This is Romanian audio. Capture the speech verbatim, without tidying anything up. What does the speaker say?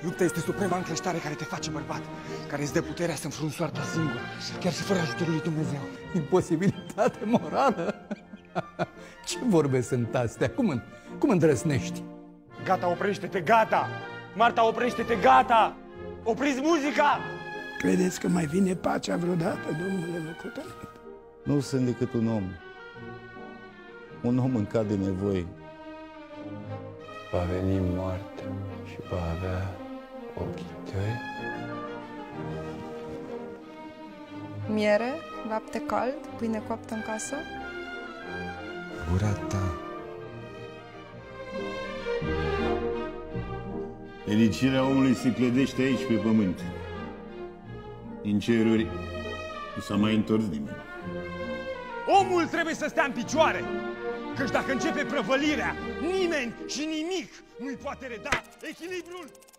Lupta este suprema încleștare care te face bărbat, care îți dă puterea să înfrunți soarta singur, chiar și fără ajutorul lui Dumnezeu. Imposibilitate morală? Ce vorbe sunt astea? Cum, cum îndrăsnești? Gata, oprește-te, gata! Marta, oprește-te, gata! Opriți muzica! Credeți că mai vine pacea vreodată, domnule locotenent? Nu sunt decât un om. Un om în caz de nevoie. Va veni moartea și va avea ochii tăi. Miere, lapte cald, pâine coaptă în casă. Gura ta. Fericirea omului se clădește aici pe pământ. În ceruri nu s-a mai întors nimeni. Omul trebuie să stea în picioare, căci dacă începe prăvălirea, nimeni și nimic nu-i poate reda echilibrul.